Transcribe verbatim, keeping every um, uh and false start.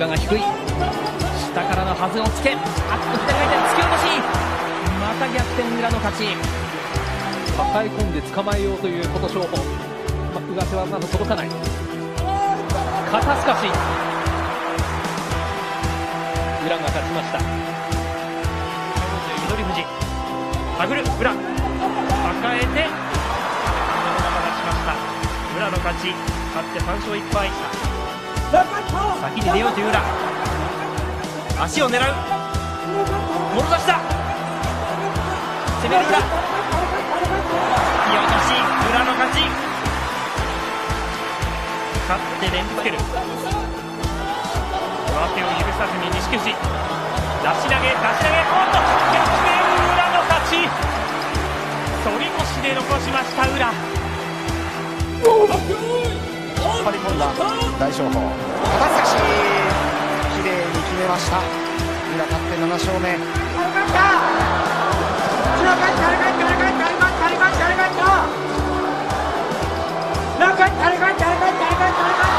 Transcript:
宇良が低い、下からのはずをつけ、あっと左回転突き落とし、また逆転、宇良の勝ち。 抱え込んで捕まえようという琴勝峰、ま、上手はまだ届かない。肩すかし、宇良が勝ちました。 翠富士、手繰る宇良、抱えてそのまま出しました。宇良の勝ち、勝ってさん勝いっぱい。先に出ようという宇良、足を狙う、もろ差しだ、攻める宇良、突き落とし、宇良の勝ち。勝って連つける、上手を許さずに錦富士、出し投げ、出し投げ、おっと逆転、宇良の勝ち。反り腰で残しました宇良。 引っ張り込んだ大翔鵬、肩すかし、綺麗に決めました。宇良勝ってなな勝目。 誰か誰か誰か誰か誰か誰か誰か誰か